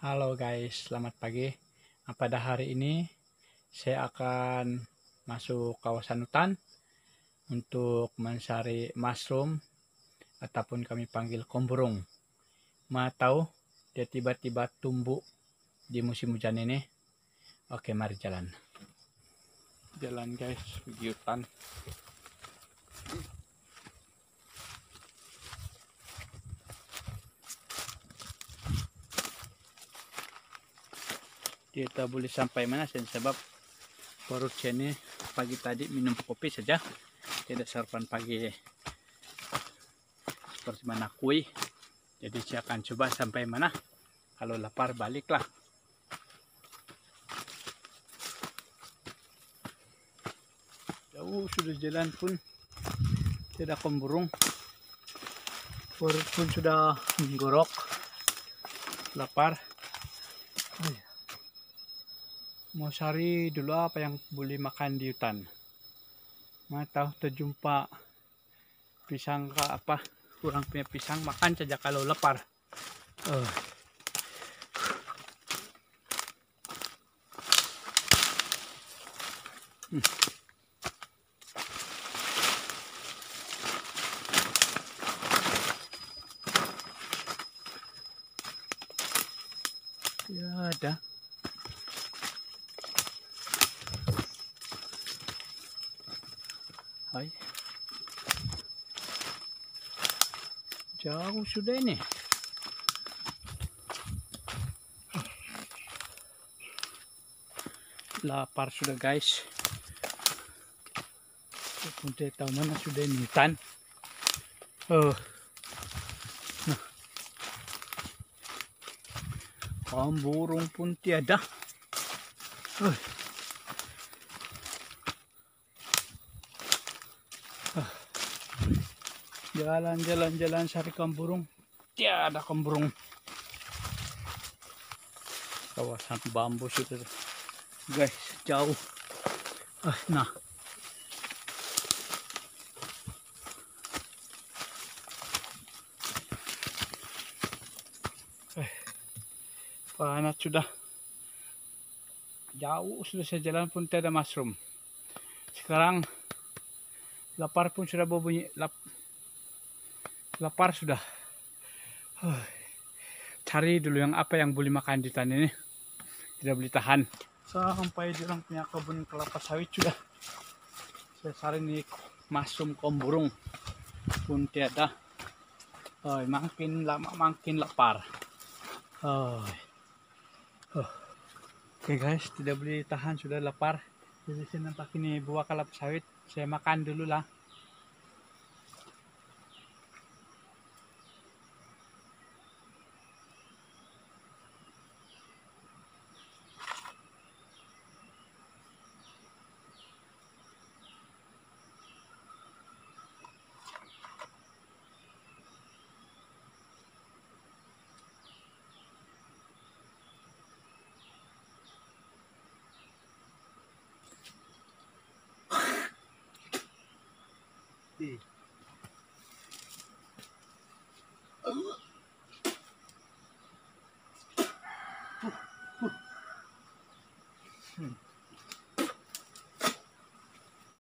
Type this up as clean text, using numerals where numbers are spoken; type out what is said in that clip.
Halo guys, selamat pagi. Pada hari ini saya akan masuk kawasan hutan untuk mencari mushroom ataupun kami panggil komburung. Mau tahu dia tiba-tiba tumbuh di musim hujan ini? Oke, mari jalan. Jalan guys, pergi hutan. Kita boleh sampai mana sebab perut saya ini pagi tadi minum kopi saja, tidak sarapan pagi seperti mana kue. Jadi saya akan coba sampai mana, kalau lapar baliklah. Jauh sudah jalan pun tidak komburung, perut pun sudah menggorok, lapar. Mau cari dulu apa yang boleh makan di hutan. Mau tahu terjumpa pisang ke apa, kurang punya pisang, makan saja kalau lapar. Ya ada. Hai. Jauh sudah ini. Lapar sudah guys. Pun tidak tahu mana sudah ini hutan. Burung pun tiada. Jalan-jalan cari burung, tiada burung. Kawasan bambu sudah guys, jauh. Nah, panas sudah. Jauh sudah saya jalan pun tidak ada mushroom. Sekarang lapar pun sudah berbunyi, lapar sudah. Cari dulu yang apa yang boleh makan di hutan ini, tidak boleh tahan. Sampai di orang punya kebun kelapa sawit sudah. Saya cari nih mushroom komburung pun tiada. Makin lama makin lapar. Oke guys, tidak boleh tahan, sudah lapar. Jadi saya nampak ini buah kelapa sawit, saya makan dulu lah.